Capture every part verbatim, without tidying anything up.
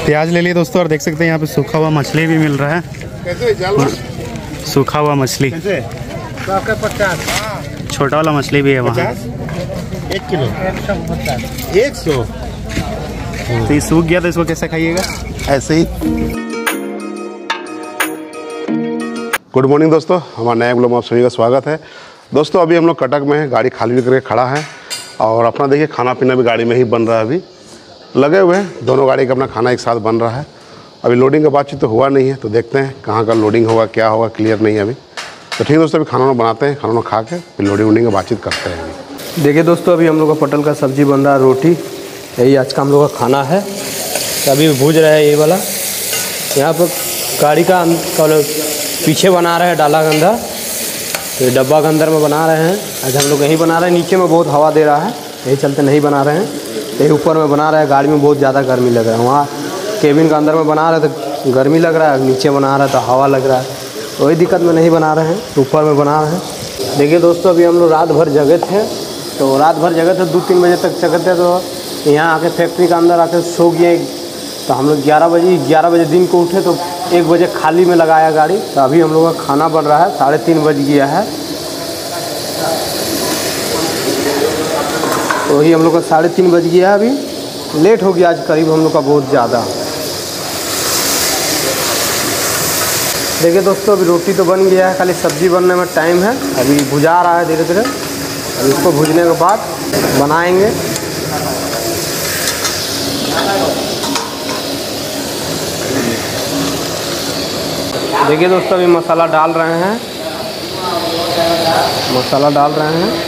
प्याज ले लिए दोस्तों और देख सकते हैं यहाँ पे सूखा हुआ मछली भी मिल रहा है। कैसे सूखा हुआ मछली पचास, छोटा वाला मछली भी है वहाँ। एक किलो एक सौ। तो ये सूख गया तो इसको कैसे खाइएगा? ऐसे ही। गुड मॉर्निंग दोस्तों, हमारे नए ब्लॉग में आप सभी का स्वागत है। दोस्तों अभी हम लोग कटक में हैं, गाड़ी खाली करके खड़ा है और अपना देखिए खाना पीना भी गाड़ी में ही बन रहा है। अभी लगे हुए हैं, दोनों गाड़ी का अपना खाना एक साथ बन रहा है। अभी लोडिंग का बातचीत तो हुआ नहीं है, तो देखते हैं कहाँ का लोडिंग होगा, क्या होगा, क्लियर नहीं है अभी। तो ठीक है दोस्तों, अभी खाना बनाते हैं, खाना खा के फिर लोडिंग वोडिंग का बातचीत करते हैं। देखिए दोस्तों, अभी हम लोग का पटल का सब्जी बन रहा है, रोटी, यही आज का हम लोग का खाना है। तो अभी भूज रहे हैं ये वाला, यहाँ पर गाड़ी का पीछे बना रहे हैं डाला के अंदर, तो डब्बा के अंदर में बना रहे हैं। आज हम लोग यहीं बना रहे हैं, नीचे में बहुत हवा दे रहा है, यही चलते नहीं बना रहे हैं। यही ऊपर में बना रहे हैं, गाड़ी में बहुत ज़्यादा गर्मी लग रहा है। वहाँ केबिन के अंदर में बना रहे तो गर्मी लग रहा है, नीचे बना रहा है तो हवा लग रहा है, वही दिक्कत में नहीं बना रहे हैं, ऊपर में बना रहे हैं। देखिए दोस्तों, अभी हम लोग रात भर जगे थे, तो रात भर जगे थे, दो तीन बजे तक जगे थे। तो यहाँ आके फैक्ट्री के अंदर आके सो गए। तो हम लोग ग्यारह बजे ग्यारह बजे दिन को उठे, तो एक बजे खाली में लगाया गाड़ी। तो अभी हम लोग का खाना बन रहा है, साढ़े तीन बज गया है। तो वही हम लोग का साढ़े तीन बज गया है, अभी लेट हो गया आज करीब हम लोग का बहुत ज़्यादा। देखिए दोस्तों, अभी रोटी तो बन गया है, खाली सब्ज़ी बनने में टाइम है। अभी भुजा रहा है धीरे धीरे, अभी इसको भुजने के बाद बनाएंगे। देखिए दोस्तों, अभी मसाला डाल रहे हैं, मसाला डाल रहे हैं,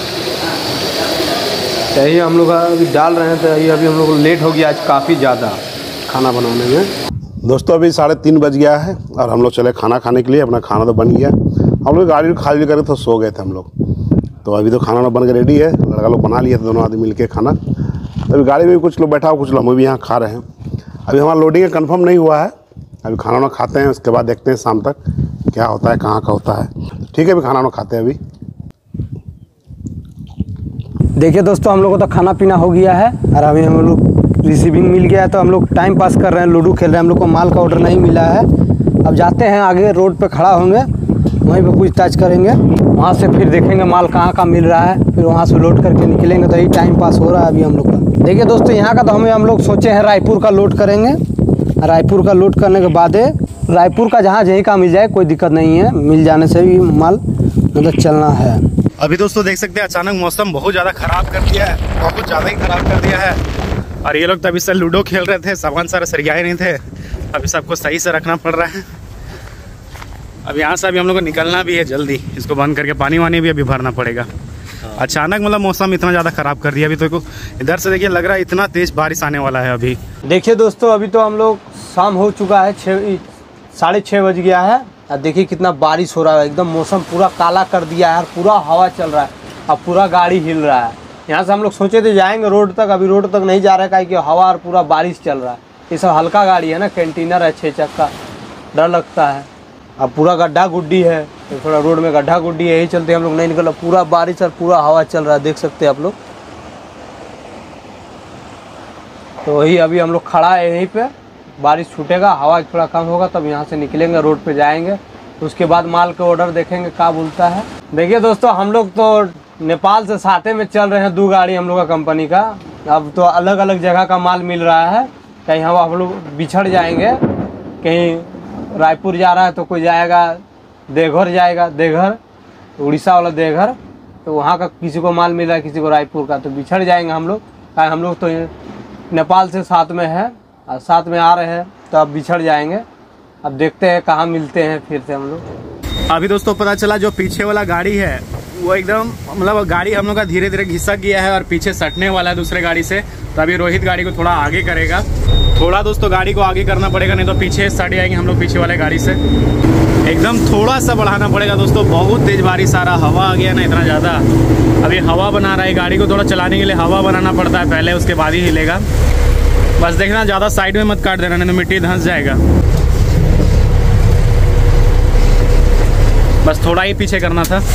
यही हम लोग अभी डाल रहे हैं। तो यही अभी हम लोग लेट हो गया आज काफ़ी ज़्यादा खाना बनाने में। दोस्तों अभी साढ़े तीन बज गया है और हम लोग चले खाना खाने के लिए। अपना खाना तो बन गया, हम लोग गाड़ी खाली करे तो सो गए थे हम लोग। तो अभी तो खाना बन के रेडी है, लड़का लोग बना लिया था, दोनों आदमी मिलके खाना। तो अभी गाड़ी में भी कुछ लोग बैठा हो, कुछ लोग हम भी यहाँ खा रहे हैं। अभी हमारा लोडिंग का कंफर्म नहीं हुआ है, अभी खाना वाना खाते हैं, उसके बाद देखते हैं शाम तक क्या होता है, कहाँ का होता है। ठीक है, अभी खाना वाना खाते हैं अभी। देखिए दोस्तों, हम लोगों को तो खाना पीना हो गया है और अभी हम लोग रिसीविंग मिल गया है, तो हम लोग टाइम पास कर रहे हैं, लूडो खेल रहे हैं। हम लोग को माल का ऑर्डर नहीं मिला है। अब जाते हैं आगे, रोड पे खड़ा होंगे, वहीं पे पूछताछ करेंगे, वहाँ से फिर देखेंगे माल कहाँ का मिल रहा है, फिर वहाँ से लोड करके निकलेंगे। तो यही टाइम पास हो रहा है अभी हम लोग का। देखिए दोस्तों, यहाँ का तो हमें हम लोग सोचे हैं रायपुर का लोड करेंगे। रायपुर का लोड करने के बाद रायपुर का जहाँ यहीं का मिल जाए कोई दिक्कत नहीं है, मिल जाने से भी माल मतलब चलना है। अभी दोस्तों देख सकते हैं, अचानक मौसम बहुत ज़्यादा ख़राब कर दिया है, बहुत ज़्यादा ही ख़राब कर दिया है। और ये लोग तो अभी से लूडो खेल रहे थे, सामान सारे सरियाए नहीं थे, अभी सबको सही से रखना पड़ रहा है। अब यहाँ से अभी हम लोग को निकलना भी है जल्दी, इसको बंद करके पानी वानी भी अभी भरना पड़ेगा। अचानक मतलब मौसम इतना ज़्यादा ख़राब कर दिया। अभी तो इधर से देखिए, लग रहा है इतना तेज़ बारिश आने वाला है अभी। देखिए दोस्तों, अभी तो हम लोग शाम हो चुका है, छः साढ़े छः बज गया है। अब देखिए कितना बारिश हो रहा है, एकदम मौसम पूरा काला कर दिया है, पूरा हवा चल रहा है, अब पूरा गाड़ी हिल रहा है। यहाँ से हम लोग सोचे थे जाएंगे रोड तक, अभी रोड तक नहीं जा रहा है, काहे कि हवा और पूरा बारिश चल रहा है। ये सब हल्का गाड़ी है ना, कंटेनर है छः चक्का, डर लगता है। अब पूरा गड्ढा गुड्डी है, तो थोड़ा रोड में गड्ढा गुड्डी है, यही चलते हम लोग नहीं निकल। पूरा बारिश और पूरा हवा चल रहा है, देख सकते हैं आप लोग। तो वही अभी हम लोग खड़ा है यहीं पे, बारिश छूटेगा, हवा थोड़ा कम होगा तब यहाँ से निकलेंगे, रोड पे जाएंगे। उसके बाद माल का ऑर्डर देखेंगे क्या बोलता है। देखिए दोस्तों, हम लोग तो नेपाल से साथे में चल रहे हैं, दो गाड़ी हम लोग का कंपनी का। अब तो अलग अलग जगह का माल मिल रहा है, कहीं हम हम लोग बिछड़ जाएंगे, कहीं रायपुर जा रहा है तो कोई जाएगा देवघर, जाएगा देवघर, उड़ीसा वाला देवघर, तो वहाँ का किसी को माल मिल रहा है, किसी को रायपुर का, तो बिछड़ जाएंगे हम लोग। कारण हम लोग तो नेपाल से साथ में है और साथ में आ रहे हैं, तो अब बिछड़ जाएंगे। अब देखते हैं कहाँ मिलते हैं फिर से हम लोग। अभी दोस्तों पता चला, जो पीछे वाला गाड़ी है वो एकदम मतलब गाड़ी हम लोग का धीरे धीरे घिसक गया है और पीछे सटने वाला है दूसरे गाड़ी से। तो अभी रोहित गाड़ी को थोड़ा आगे करेगा, थोड़ा दोस्तों गाड़ी को आगे करना पड़ेगा, नहीं तो पीछे सट जाएंगे हम लोग पीछे वाले गाड़ी से। एकदम थोड़ा सा बढ़ाना पड़ेगा दोस्तों, बहुत तेज बारिश आ रहा, हवा आ गया ना इतना ज़्यादा। अभी हवा बना रहा है, गाड़ी को थोड़ा चलाने के लिए हवा बनाना पड़ता है पहले, उसके बाद ही हिलेगा। बस देखना ज़्यादा साइड में मत काट देना, नहीं तो मिट्टी धंस जाएगा। बस थोड़ा ही पीछे करना था,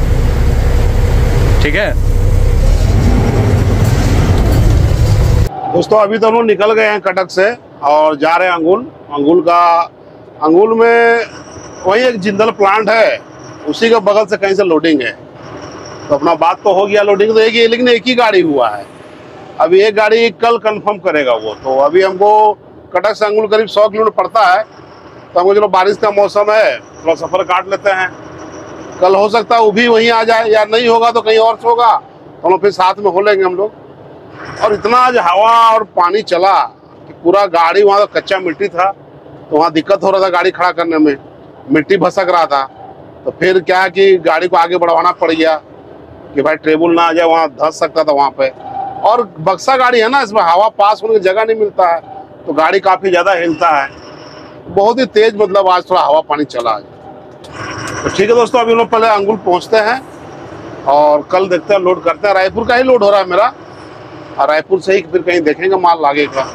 ठीक है। दोस्तों अभी तो हम लोग निकल गए हैं कटक से और जा रहे हैं अंगुल। अंगुल का अंगुल में वही एक जिंदल प्लांट है, उसी के बगल से कहीं से लोडिंग है। तो अपना बात तो हो गया, लोडिंग तो एक ही, लेकिन एक ही गाड़ी हुआ है। अभी एक गाड़ी कल कंफर्म करेगा वो। तो अभी हमको कटक से अंगुल करीब सौ किलोमीटर पड़ता है। तो हमको चलो बारिश का मौसम है, थोड़ा सफ़र काट लेते हैं। कल हो सकता है वो भी वहीं आ जाए, या नहीं होगा तो कहीं और से होगा, तो हम लोग फिर साथ में हो लेंगे हम लोग। और इतना आज हवा और पानी चला कि पूरा गाड़ी, वहाँ तो कच्चा मिट्टी था, तो वहाँ दिक्कत हो रहा था गाड़ी खड़ा करने में, मिट्टी भसक रहा था। तो फिर क्या कि गाड़ी को आगे बढ़वाना पड़ गया कि भाई ट्रेबल ना आ जाए, वहाँ धंस सकता था वहाँ पे। और बक्सा गाड़ी है ना, इसमें हवा पास होने की जगह नहीं मिलता है, तो गाड़ी काफ़ी ज़्यादा हिलता है। बहुत ही तेज, मतलब आज थोड़ा हवा पानी चला है। तो ठीक है दोस्तों, अभी हम लोग पहले अंगुल पहुँचते हैं और कल देखते हैं, लोड करते हैं। रायपुर का ही लोड हो रहा है मेरा, और रायपुर से ही फिर कहीं देखेंगे माल आगे का।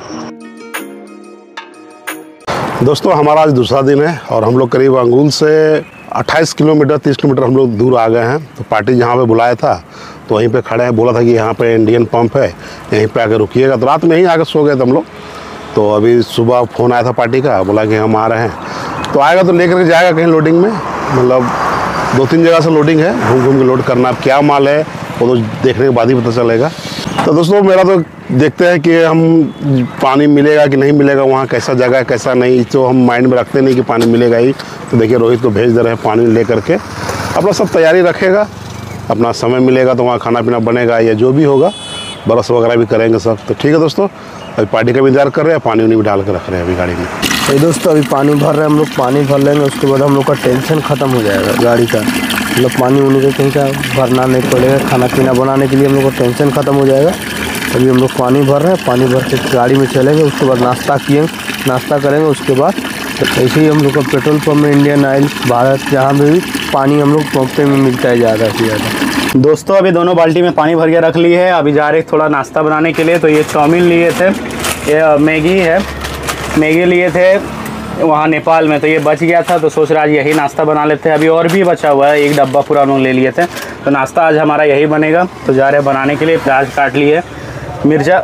दोस्तों हमारा आज दूसरा दिन है और हम लोग करीब अंगुल से अट्ठाईस किलोमीटर तीस किलोमीटर हम लोग दूर आ गए हैं। तो पार्टी जहाँ पे बुलाया था तो वहीं पे खड़े हैं, बोला था कि यहाँ पे इंडियन पंप है, यहीं पे आकर रुकिएगा। तो रात में यहीं आकर सो गए थे हम लोग। तो अभी सुबह फ़ोन आया था पार्टी का, बोला कि हम आ रहे हैं। तो आएगा तो लेकर के जाएगा कहीं लोडिंग में, मतलब दो तीन जगह से लोडिंग है, घूम घूम के लोड करना। अब क्या माल है वो तो देखने के बाद ही पता चलेगा। तो दोस्तों मेरा तो देखते हैं कि हम पानी मिलेगा कि नहीं मिलेगा, वहाँ कैसा जगह है कैसा नहीं, तो हम माइंड में रखते नहीं कि पानी मिलेगा ही। तो देखिए रोहित को भेज दे रहे हैं पानी ले करके, अपना सब तैयारी रखेगा, अपना समय मिलेगा तो वहाँ खाना पीना बनेगा या जो भी होगा, बरस वगैरह भी करेंगे सब। तो ठीक है दोस्तों, अभी पार्टी का भी इंतजार कर रहे हैं, पानी उनी भी डाल कर रख रहे हैं अभी गाड़ी में। तो दोस्तों अभी पानी भर रहे हैं हम लोग, पानी भर लेंगे उसके बाद हम लोग का टेंशन ख़त्म हो जाएगा गाड़ी का। मतलब पानी उनी का कहीं का भरना नहीं पड़ेगा, खाना पीना बनाने के लिए हम लोग का टेंशन ख़त्म हो जाएगा। अभी हम लोग पानी भर रहे हैं, पानी भर के गाड़ी में चलेंगे, उसके बाद नाश्ता किए नाश्ता करेंगे। उसके बाद ऐसे ही हम लोग का पेट्रोल पंप में इंडियन ऑयल भारत, जहाँ पे भी पानी हम लोग पंप में मिलता है ज़्यादा से ज़्यादा। दोस्तों अभी दोनों बाल्टी में पानी भर के रख ली है, अभी जा रहे थोड़ा नाश्ता बनाने के लिए। तो ये चाउमीन लिए थे, ये मैगी है, मैगी लिए थे वहाँ नेपाल में, तो ये बच गया था, तो सोच रहा आज यही नाश्ता बना लेते हैं। अभी और भी बचा हुआ है, एक डब्बा पूरा हम लोग ले लिए थे, तो नाश्ता आज हमारा यही बनेगा। तो जा रहे हैं बनाने के लिए। प्याज काट लिए, मिर्चा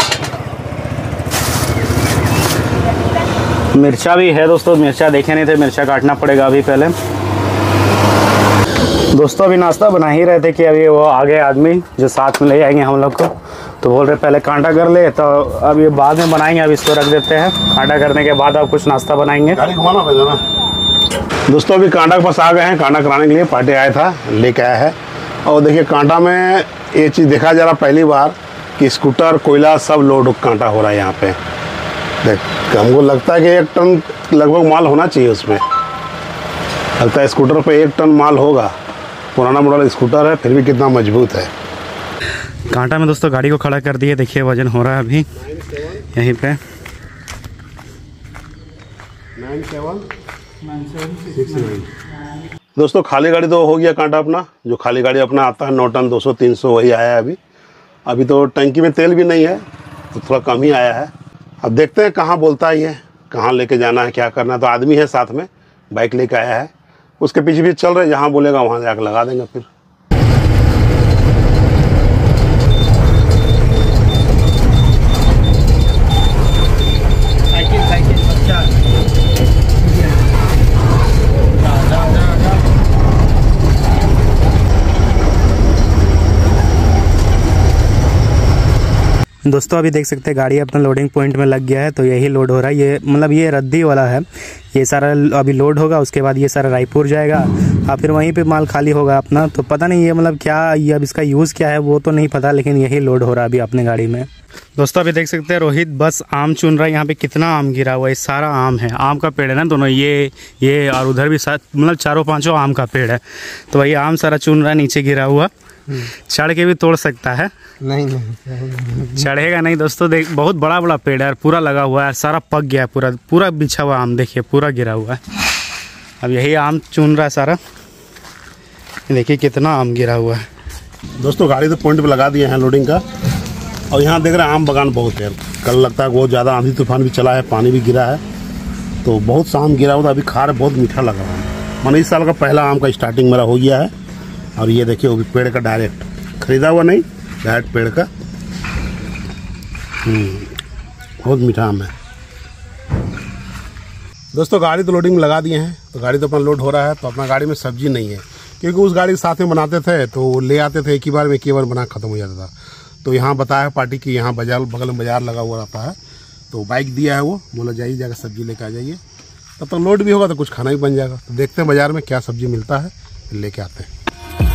मिर्चा भी है दोस्तों, मिर्चा देखे नहीं थे, मिर्चा काटना पड़ेगा अभी पहले। दोस्तों अभी नाश्ता बना ही रहे थे कि अभी वो आगे आदमी जो साथ में ले जाएंगे हम लोग को, तो बोल रहे पहले कांटा कर ले, तो अभी बाद में बनाएंगे, अभी इसको रख देते हैं। कांटा करने के बाद अब कुछ नाश्ता बनाएंगे। गाड़ी घुमाना भेजना। दोस्तों अभी कांटा के पास आ गए हैं, कांटा कराने के लिए पार्टी आया था, लेके आया है। और देखिए कांटा में ये चीज़ देखा जा रहा पहली बार कि स्कूटर कोयला सब लोड कांटा हो रहा है यहाँ पे। देख हमको लगता है कि एक टन लगभग माल होना चाहिए उसमें, लगता है स्कूटर पे एक टन माल होगा। पुराना मॉडल स्कूटर है, फिर भी कितना मजबूत है। कांटा में दोस्तों गाड़ी को खड़ा कर दिए, देखिए वजन हो रहा है अभी यहीं पे। दोस्तों खाली गाड़ी तो हो गया कांटा अपना, जो खाली गाड़ी अपना आता है नौ टन दो सौ तीन सौ वही आया है अभी। अभी तो टंकी में तेल भी नहीं है, तो थोड़ा कम ही आया है। अब देखते हैं कहाँ बोलता है ये, कहाँ लेके जाना है, क्या करना है। तो आदमी है साथ में, बाइक लेके आया है, उसके पीछे भी चल रहे, जहाँ बोलेगा वहाँ जाकर लगा देंगे फिर। साइकिल साइकिल बच्चा दोस्तों अभी देख सकते हैं गाड़ी अपना लोडिंग पॉइंट में लग गया है, तो यही लोड हो रहा है। ये मतलब ये रद्दी वाला है, ये सारा अभी लोड होगा, उसके बाद ये सारा रायपुर जाएगा और फिर वहीं पे माल खाली होगा अपना। तो पता नहीं ये मतलब क्या, ये अब इसका यूज़ क्या है वो तो नहीं पता, लेकिन यही लोड हो रहा है अभी अपने गाड़ी में। दोस्तों अभी देख सकते हैं रोहित बस आम चुन रहा है। यहाँ पे कितना आम गिरा हुआ है, सारा आम है, आम का पेड़ है ना दोनों, ये ये और उधर भी साथ, मतलब चारों पांचों आम का पेड़ है। तो वही आम सारा चुन रहा है, नीचे गिरा हुआ, चढ़ के भी तोड़ सकता है। नहीं नहीं चढ़ेगा नहीं दोस्तों, देख बहुत बड़ा बड़ा पेड़ है, पूरा लगा हुआ है, सारा पक गया है, पूरा पूरा बिछा हुआ आम देखिए, पूरा गिरा हुआ है। अब यही आम चुन रहा है सारा, देखिए कितना आम गिरा हुआ है। दोस्तों गाड़ी तो पॉइंट पे लगा दिए हैं लोडिंग का, और यहाँ देख रहे हैं आम बागान बहुत है। कल लगता है बहुत ज़्यादा आंधी तूफान भी चला है, पानी भी गिरा है, तो बहुत सा आम गिरा हुआ था। अभी खा रहे, बहुत मीठा लगा हुआ है। मैंने इस साल का पहला आम का स्टार्टिंग मेरा हो गया है। और ये देखिए वो भी पेड़ का डायरेक्ट, खरीदा हुआ नहीं, डायरेक्ट पेड़ का। हम्म बहुत मीठा आम है। दोस्तों गाड़ी तो लोडिंग में लगा दिए हैं, तो गाड़ी तो अपना लोड हो रहा है। तो अपना गाड़ी में सब्जी नहीं है, क्योंकि उस गाड़ी के साथ में बनाते थे तो ले आते थे एक ही बार में, एक ही बार बना खत्म हो जाता था। तो यहाँ बताया पार्टी की यहाँ बाजार बगल में बाजार लगा हुआ रहता है, तो बाइक दिया है वो, बोला जाइए जाकर सब्जी लेके आ जाइए, तब तक लोड भी होगा तो कुछ खाना भी बन जाएगा। तो देखते हैं बाजार में क्या सब्जी मिलता है, फिर लेके आते हैं।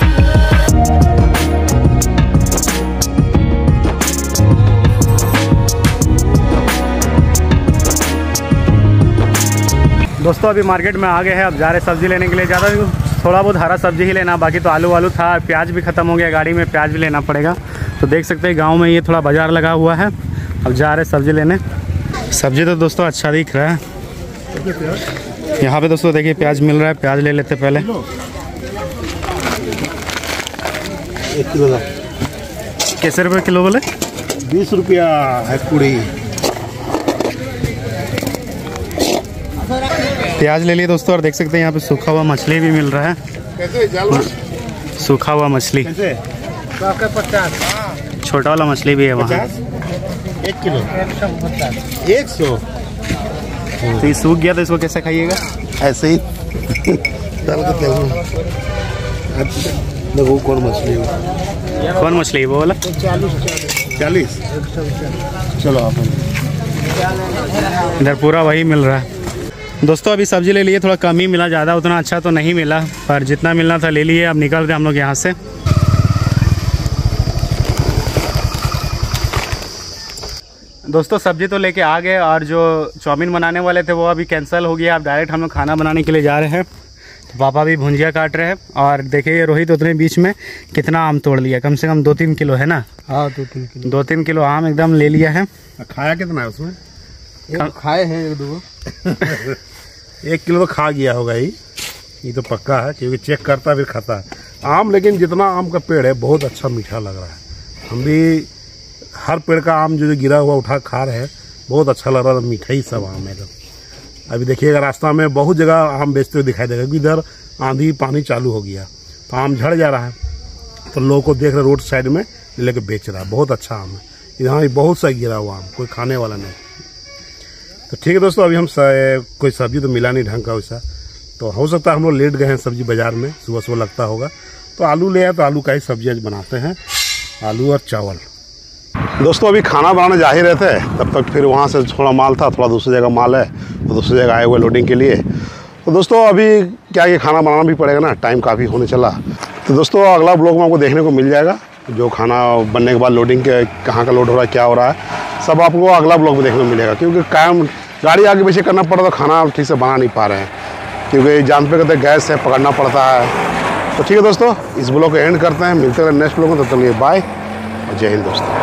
दोस्तों अभी मार्केट में आ गए हैं, अब जा रहे सब्जी लेने के लिए। ज़्यादा थोड़ा बहुत हरा सब्जी ही लेना, बाकी तो आलू वालू था, प्याज भी ख़त्म हो गया, गाड़ी में प्याज भी लेना पड़ेगा। तो देख सकते हैं गांव में ये थोड़ा बाजार लगा हुआ है, अब जा रहे सब्जी लेने। सब्जी तो दोस्तों अच्छा दिख रहा है यहाँ पे। दोस्तों देखिए प्याज मिल रहा है, प्याज ले लेते पहले। एक किलो का कैसे रुपये किलो बोले? बीस रुपया है पूरी। प्याज ले लिए दोस्तों, और देख सकते हैं यहाँ पे सूखा हुआ मछली भी मिल रहा है। कैसे सूखा हुआ मछली पचास, छोटा वाला मछली भी है वहाँ। एक किलो एक सौ। तो ये सूख गया तो इसको कैसे खाइएगा? ऐसे ही डाल के तेल में। देखो कौन मछली है, कौन मछली है वो वाला? चालीस। चलो आप इधर पूरा वही मिल रहा है। दोस्तों अभी सब्जी ले लिए, थोड़ा कम ही मिला, ज़्यादा उतना अच्छा तो नहीं मिला, पर जितना मिलना था ले लिए। अब निकल रहे हम लोग यहाँ से। दोस्तों सब्जी तो लेके आ गए, और जो चाउमीन बनाने वाले थे वो अभी कैंसिल हो गया। अब डायरेक्ट हम लोग खाना बनाने के लिए जा रहे हैं। तो पापा भी भुंजिया काट रहे हैं, और देखिए रोहित उतने बीच में कितना आम तोड़ लिया, कम से कम दो तीन किलो है ना। हाँ दो तीन किलो दो तीन किलो आम एकदम ले लिया है। खाया कितना है उसमें? खाए हैं एक दो। एक किलो तो खा गया होगा ही, ये तो पक्का है, क्योंकि चेक करता फिर खाता है आम। लेकिन जितना आम का पेड़ है बहुत अच्छा मीठा लग रहा है। हम भी हर पेड़ का आम जो गिरा हुआ उठा खा रहे हैं, बहुत अच्छा लग रहा है, मीठा ही सब आम है एकदम। अभी देखिएगा रास्ता में बहुत जगह आम बेचते हुए दिखाई देगा, क्योंकि इधर आंधी पानी चालू हो गया तो आम झड़ जा रहा है, तो लोगों को देख रहे रोड साइड में लेके बेच रहा है। बहुत अच्छा आम है, यहाँ भी बहुत सा गिरा हुआ आम, कोई खाने वाला नहीं। तो ठीक है दोस्तों, अभी हम कोई सब्जी तो मिला नहीं ढंग का वैसा, तो हो सकता है हम लोग लेट गए हैं सब्जी बाजार में, सुबह सुबह लगता होगा। तो आलू ले आए, तो आलू का ही सब्जी आज बनाते हैं, आलू और चावल। दोस्तों अभी खाना बनाने जा ही रहे थे, तब तक फिर वहाँ से थोड़ा माल था, थोड़ा दूसरी जगह माल है, तो दूसरी जगह आए हुए लोडिंग के लिए। तो दोस्तों अभी क्या ये खाना बनाना भी पड़ेगा ना, टाइम काफ़ी होने चला। तो दोस्तों अगला ब्लॉग में आपको देखने को मिल जाएगा, जो खाना बनने के बाद लोडिंग के कहाँ का लोड हो रहा है, क्या हो रहा है, सब आपको अगला ब्लॉग में देखने को मिलेगा। क्योंकि कायम गाड़ी आगे पीछे करना पड़ा तो खाना ठीक से बना नहीं पा रहे हैं, क्योंकि जान पे कहते गैस है पकड़ना पड़ता है। तो ठीक है दोस्तों, इस ब्लॉग को एंड करते हैं, मिलते हैं नेक्स्ट ब्लॉग में। तब तक के लिए बाय और जय हिंद दोस्तों।